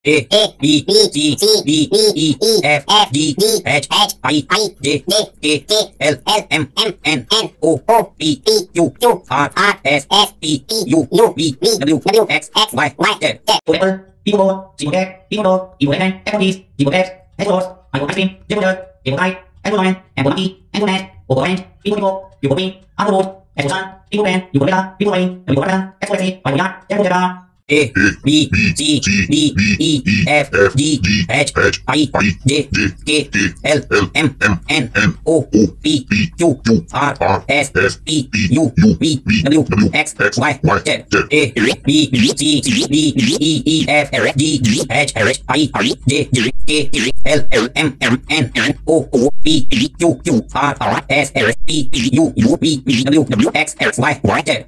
A B C D E F G H I J K L M N O P Q R S T U V W X Y Z. Forever, people, people cat, people, people cat, equities, people cat, headboards, I will ice cream, people kite, apple man, apple monkey, apple net, orange, people green, apple wood, apple sun, people pen, people villa, people rain, people villa, expressy, I will yacht, apple jabba. A B C D E F G H I J K L M N O P Q R S T U V W X Y Z. A B C D E F G H I J K L M N O P Q R S T U V W X Y Z.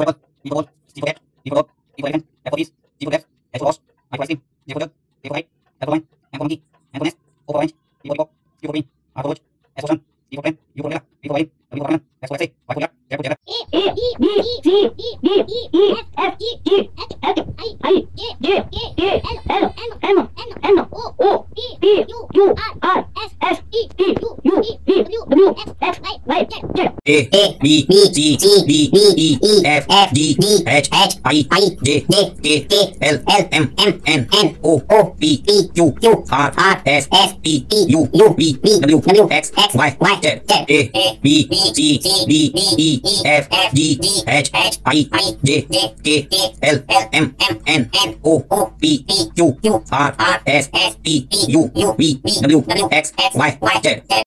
People again, apple peas, people left, apple rose, apple ice cream, people dog, people kite, apple wine, apple monkey, apple nest, orange, people green, apple wood, apple sun, people pen, people villa, people rain, people banana, apple lettuce, apple yacht, apple jabba. A B C D E F G H I J K L M O P Q R S T U V W X Y Z. A B C D E F G H I J K L M O P Q R S T U V W X Y Z. A B C D E F G H I J K L M O P Q R S T U V W X Y Z.